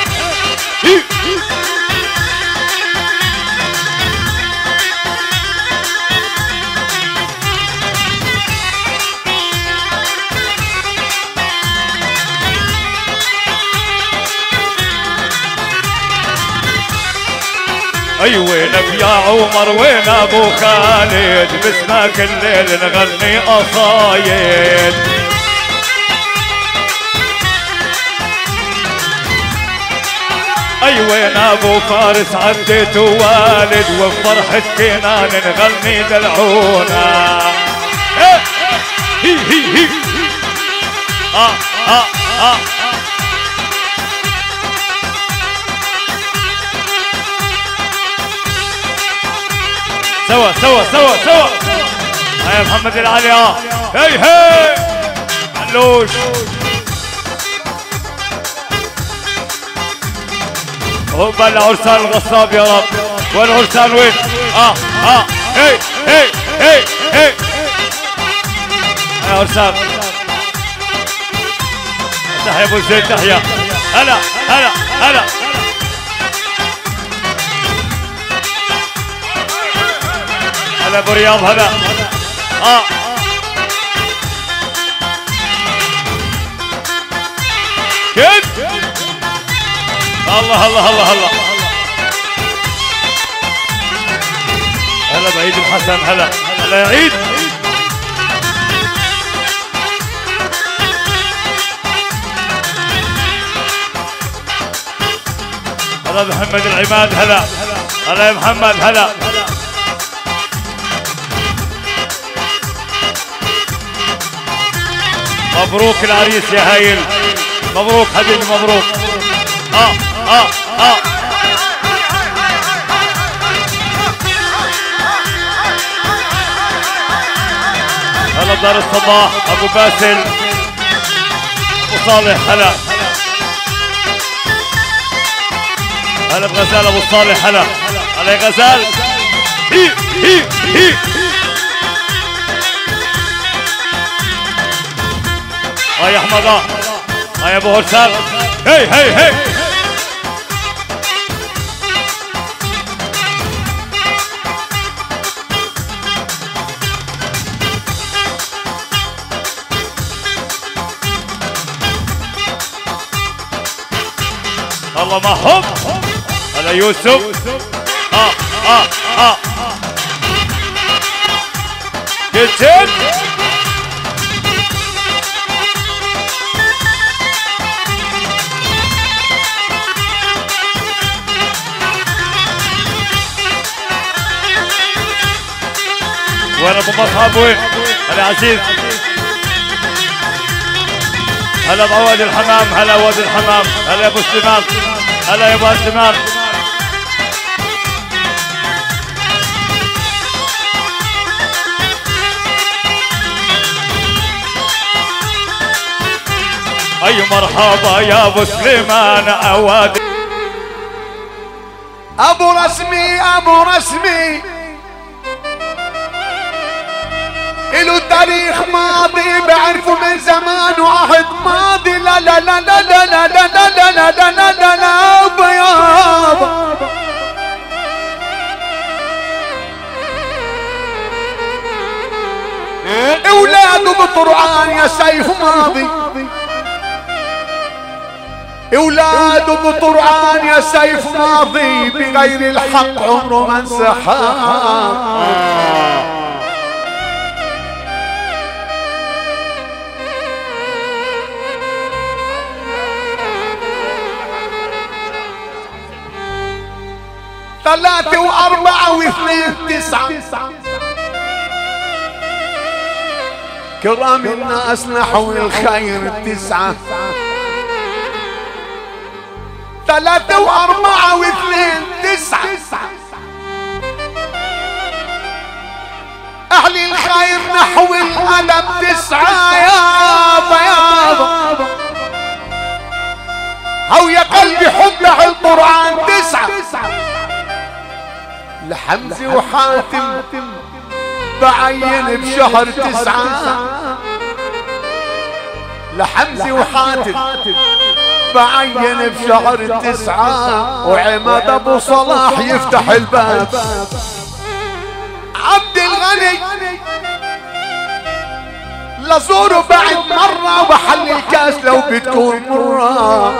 اي وينك يا عمر وين ابو خالد باسمك الليل نغني قصايد اي وين ابو فارس عديت والد وفرحة كنان نغني دلعونا هي هي هي سوا سوا سوا سوا هيا محمد العلي هي هي علوش هوبا العرسان الغصاب يا رب والعرسان وين هي هي هي هي يا عرسان تحيا ابو زيد تحيا هلا هلا هلا هلا ابو رياض هلا كيف الله الله الله الله هلا بعيد الحسن هلا هلا يا عيد هلا محمد العماد هلا هلا يا محمد هلا مبروك العريس يا هايل مبروك حبيبي مبروك هلا دار الصباح ابو باسل ابو صالح هلا هلا بغزال ابو صالح هلا هلا يا غزال هي هي هي يا احمد يا ابو هرسان هي هي هي الله معهم هلا يوسف وين ابو مصعب وين؟ هلا عزيز، هلا بعواد الحمام، هلا واد الحمام، هلا يا ابو سليمان، هلا يا ابو سليمان. اي مرحبا يا ابو سليمان عواد. ابو رسمي ابو رسمي إله تاريخ ماضي بعرفه من زمان وعهد ماضي. لا لا لا لا لا لا لا لا لا لا لا لا لا يابا يابا. اولاده بطرعان يا سيف ماضي، اولاده بطرعان يا سيف ماضي، بغير الحق عمره ما انسحاب. ثلاثة وأربعة واثنين تسعة، كرام الناس نحو الخير تسعة. ثلاثة وأربعة واثنين تسعة، أهل الخير نحو الأدب تسعة. يابا يابا هو يا قلبي حب القرآن تسعة. لحمزة وحاتم بعين بشهر تسعة، لحمزة وحاتم بعين بشهر تسعة، وعماد ابو صلاح يفتح الباب. عبد الغني لزوره بعد مرة وبحل الكاس لو بتكون مرة.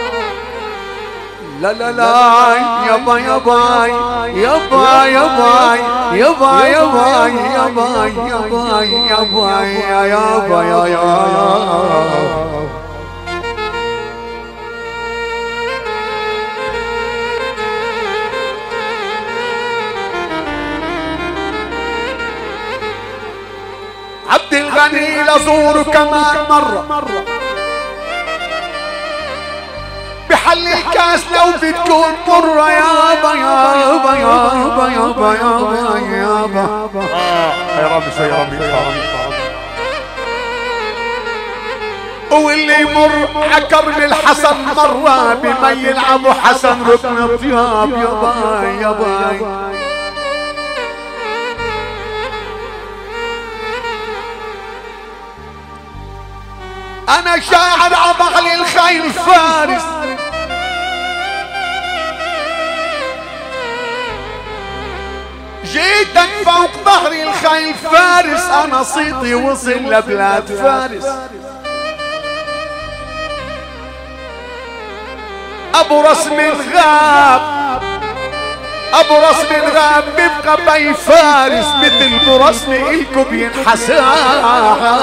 لا لا لا يابا يابا يابا يابا يابا يابا يابا يابا يابا يابا يابا. عبد الغني لزوره كمان مرة بحل الكاس لو بتكون مرة. يابا يابا يابا يابا يابا يابا. يا رب شوي يا رب. واللي يمر عكرم الحسن مرة بميل ابو حسن ركن الطياب. يابا يابا انا شاعر عضغل الخيل فارس، جيتك فوق ظهري الخيل فارس. انا صيتي وصل لبلاد فارس. ابو رسم الغاب، ابو رسم الغاب بيبقى بي فارس، مثل ابو رسم الكو بينحساب.